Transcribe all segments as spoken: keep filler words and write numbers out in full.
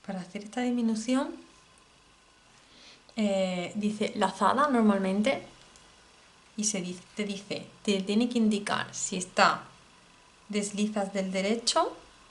Para hacer esta disminución, eh, dice lazada normalmente y se dice, te dice, te tiene que indicar si está deslizas del derecho,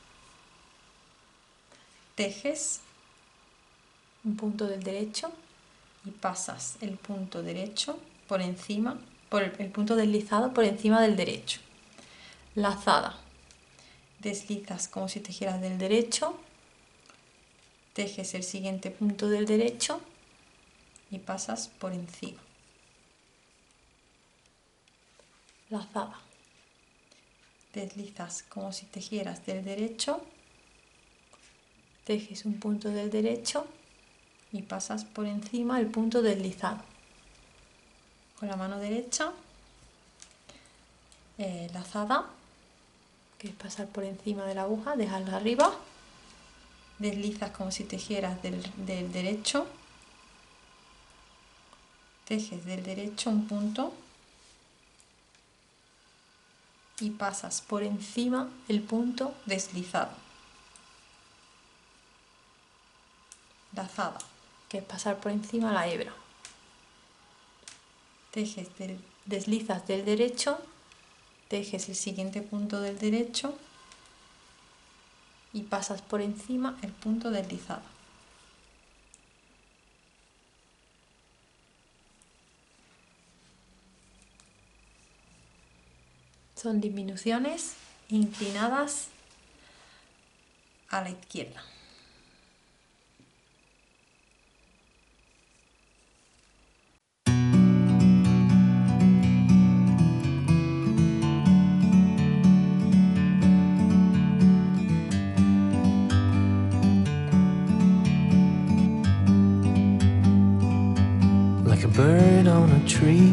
tejes un punto del derecho y pasas el punto derecho por encima, por el, el punto deslizado por encima del derecho. Lazada, deslizas como si tejieras del derecho, tejes el siguiente punto del derecho y pasas por encima. Lazada, deslizas como si tejieras del derecho, tejes un punto del derecho y pasas por encima el punto deslizado. Con la mano derecha, eh, lazada, que es pasar por encima de la aguja, dejarla arriba, deslizas como si tejieras del, del derecho, tejes del derecho un punto y pasas por encima el punto deslizado. Lazada, que es pasar por encima la hebra. Tejes del, deslizas del derecho, tejes el siguiente punto del derecho y pasas por encima el punto deslizado. Son disminuciones inclinadas a la izquierda. Like a bird on a tree,